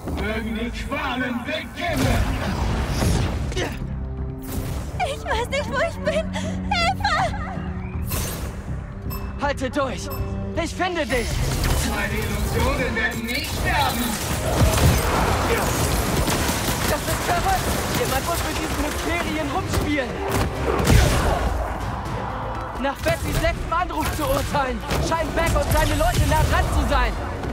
Mögen die Qualen beginnen! Ich weiß nicht, wo ich bin! Hilfe! Halte durch! Ich finde dich! Meine Illusionen werden nicht sterben! Das ist verrückt! Jemand muss mit diesen Mysterien rumspielen! Nach Betsys letztem Anruf zu urteilen, scheint Beck und seine Leute nah dran zu sein!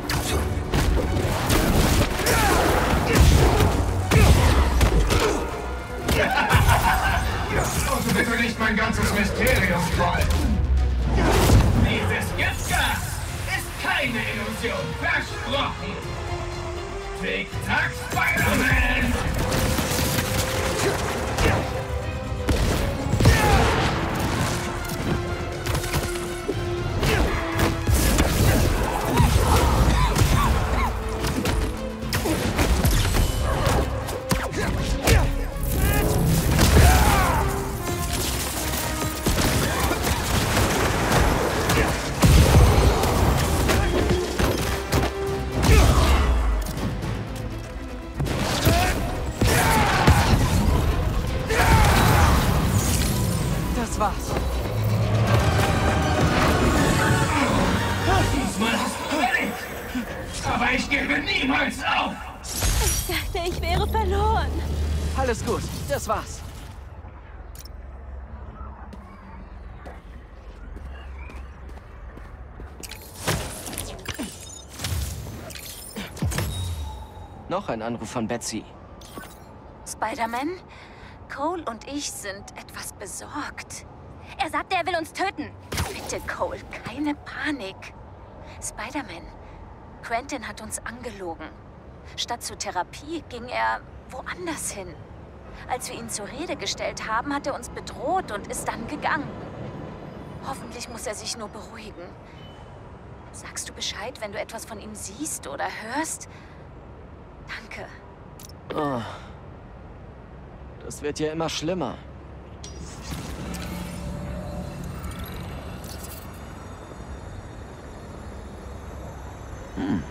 Und bitte nicht mein ganzes Mysterium wollen! Dieses Giftgas ist keine Illusion, versprochen! Tick-Tack, Spider-Man! Das war's. Diesmal hast du recht! Aber ich gebe niemals auf! Ich dachte, ich wäre verloren. Alles gut, das war's. Noch ein Anruf von Betsy. Spider-Man? Cole und ich sind etwas besorgt. Er sagte, er will uns töten. Bitte, Cole, keine Panik. Spider-Man, Quentin hat uns angelogen. Statt zur Therapie ging er woanders hin. Als wir ihn zur Rede gestellt haben, hat er uns bedroht und ist dann gegangen. Hoffentlich muss er sich nur beruhigen. Sagst du Bescheid, wenn du etwas von ihm siehst oder hörst? Danke. Oh. Das wird ja immer schlimmer. Hm.